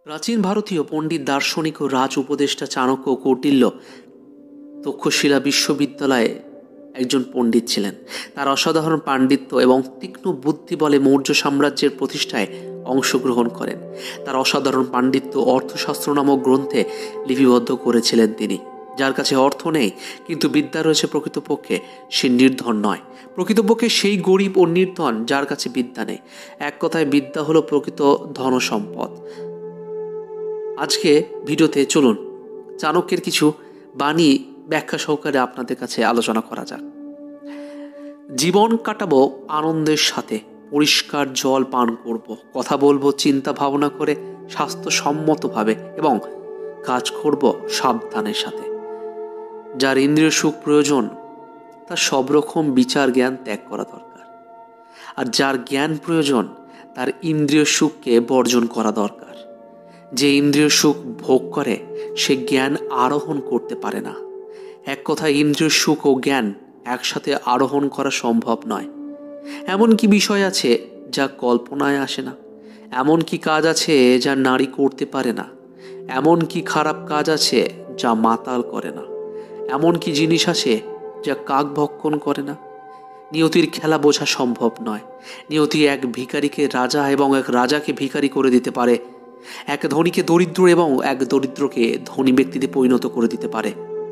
প্রাচীন ভারতীয় পণ্ডিত দার্শনিক ও রাজ উপদেষ্টা চাণক্য ও কৌটিল্য তক্ষশিলা বিশ্ববিদ্যালয়ে একজন পণ্ডিত ছিলেন। তার অসাধারণ পাণ্ডিত্য এবং তীক্ষ্ণ বুদ্ধি বলে মৌর্য সাম্রাজ্যের প্রতিষ্ঠায় অংশগ্রহণ করেন। তার অসাধারণ পাণ্ডিত্য অর্থশাস্ত্র নামক গ্রন্থে লিপিবদ্ধ করেছিলেন তিনি। যার কাছে অর্থ নেই কিন্তু বিদ্যা রয়েছে, প্রকৃতপক্ষে সে নির্ধন নয়। প্রকৃতপক্ষে সেই গরিব ও নির্ধন যার কাছে বিদ্যা নেই। এক কথায় বিদ্যা হলো প্রকৃত ধনসম্পদ। আজকে ভিডিওতে চলুন চাণক্যের কিছু বাণী ব্যাখ্যা সহকারে আপনাদের কাছে আলোচনা করা যাক। জীবন কাটাবো আনন্দের সাথে, পরিষ্কার জল পান করব, কথা বলবো চিন্তা ভাবনা করে স্বাস্থ্যসম্মতভাবে এবং কাজ করব সাবধানের সাথে। যার ইন্দ্রিয় সুখ প্রয়োজন তার সব রকম বিচার জ্ঞান ত্যাগ করা দরকার, আর যার জ্ঞান প্রয়োজন তার ইন্দ্রিয় সুখকে বর্জন করা দরকার। যে ইন্দ্রিয় সুখ ভোগ করে সে জ্ঞান আরোহণ করতে পারে না। এক কথায় ইন্দ্রিয় সুখ ও জ্ঞান একসাথে আরোহণ করা সম্ভব নয়। এমন কি বিষয় আছে যা কল্পনায় আসে না? এমন কি কাজ আছে যা নারী করতে পারে না? এমন কি খারাপ কাজ আছে যা মাতাল করে না? এমন কি জিনিস আছে যা কাক ভক্ষণ করে না? নিয়তির খেলা বোঝা সম্ভব নয়। নিয়তি এক ভিখারিকে রাজা এবং এক রাজাকে ভিখারি করে দিতে পারে, এক ধনীকে দরিদ্র এবং এক দরিদ্রকে ধনী ব্যক্তিতে পরিণত করে দিতে পারে।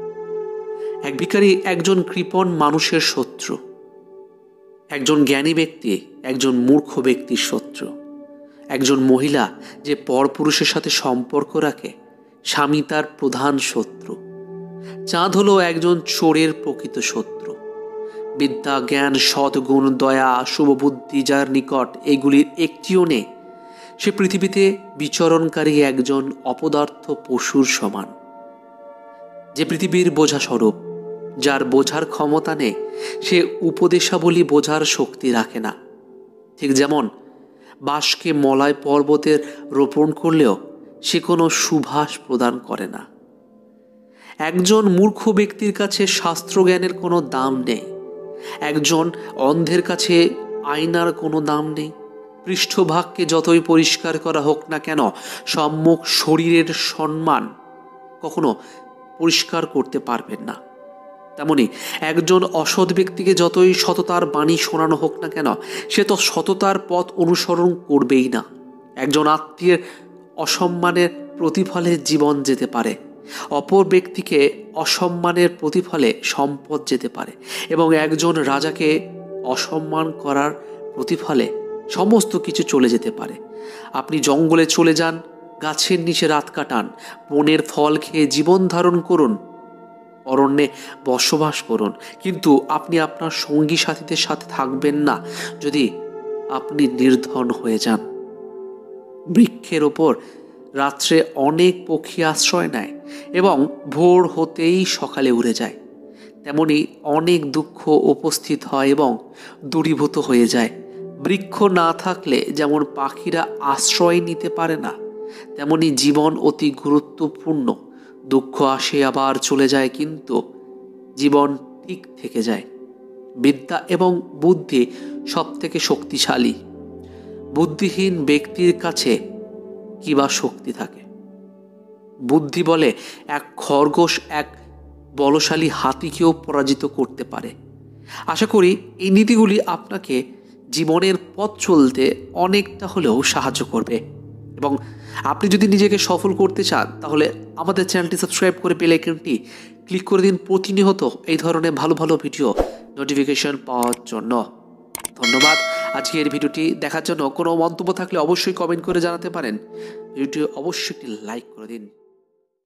এক ভিখারি একজন কৃপণ মানুষের শত্রু, একজন জ্ঞানী ব্যক্তি একজন মূর্খ ব্যক্তির শত্রু। একজন মহিলা যে পরপুরুষের সাথে সম্পর্ক রাখে স্বামী তার প্রধান শত্রু। চাঁদ হলো একজন চোরের প্রকৃত শত্রু। বিদ্যা, জ্ঞান, সদ্গুণ, দয়া, শুভবুদ্ধি যার নিকট এগুলির একটিও নেই সে পৃথিবীতে বিচরণকারী একজন অপদার্থ পশুর সমান। যে পৃথিবীর বোঝা স্বরূপ, যার বোঝার ক্ষমতা নেই সে উপদেশাবলী বোঝার শক্তি রাখে না। ঠিক যেমন বাঁশকে মলয় পর্বতের রোপণ করলেও সে কোনো সুভাষ প্রদান করে না। একজন মূর্খ ব্যক্তির কাছে শাস্ত্রজ্ঞানের কোনো দাম নেই। একজন অন্ধের কাছে আয়নার কোনো দাম নেই। পৃষ্ঠভাগকে যতই পরিষ্কার করা হোক না কেন, সম্মুখ শরীরের সম্মান কখনো পরিষ্কার করতে পারবেন না। তেমনি একজন অসৎ ব্যক্তিকে যতই সততার বাণী শোনানো হোক না কেন, সে তো সততার পথ অনুসরণ করবেই না। একজন আত্মীয়ের অসম্মানের প্রতিফলে জীবন যেতে পারে, অপর ব্যক্তিকে অসম্মানের প্রতিফলে সম্পদ যেতে পারে, এবং একজন রাজাকে অসম্মান করার প্রতিফলে সমস্ত কিছু চলে যেতে পারে। আপনি জঙ্গলে চলে যান, গাছের নিচে রাত কাটান, বনের ফল খেয়ে জীবন ধারণ করুন, অরণ্যে বসবাস করুন, কিন্তু আপনি আপনার সঙ্গী সাথীদের সাথে থাকবেন না যদি আপনি নির্ধন হয়ে যান। বৃক্ষের ওপর রাত্রে অনেক পক্ষী আশ্রয় নেয় এবং ভোর হতেই সকালে উড়ে যায়। তেমনি অনেক দুঃখ উপস্থিত হয় এবং দূরীভূত হয়ে যায়। বৃক্ষ না থাকলে যেমন পাখিরা আশ্রয় নিতে পারে না, তেমনি জীবন অতি গুরুত্বপূর্ণ। দুঃখ আসে আবার চলে যায়, কিন্তু জীবন ঠিক থেকে যায়। বিদ্যা এবং বুদ্ধি সব থেকে শক্তিশালী। বুদ্ধিহীন ব্যক্তির কাছে কি বা শক্তি থাকে? বুদ্ধি বলে এক খরগোশ এক বলশালী হাতিকেও পরাজিত করতে পারে। আশা করি এই নীতিগুলি আপনাকে জীবনের পথ চলতে অনেকটা হলেও সাহায্য করবে, এবং আপনি যদি নিজেকে সফল করতে চান তাহলে আমাদের চ্যানেলটি সাবস্ক্রাইব করে বেল আইকনটি ক্লিক করে দিন প্রতিনিয়ত এই ধরনের ভালো ভালো ভিডিও নোটিফিকেশন পাওয়ার জন্য। ধন্যবাদ আজকের ভিডিওটি দেখার জন্য। কোনো মন্তব্য থাকলে অবশ্যই কমেন্ট করে জানাতে পারেন। ভিডিওটি অবশ্যই একটি লাইক করে দিন।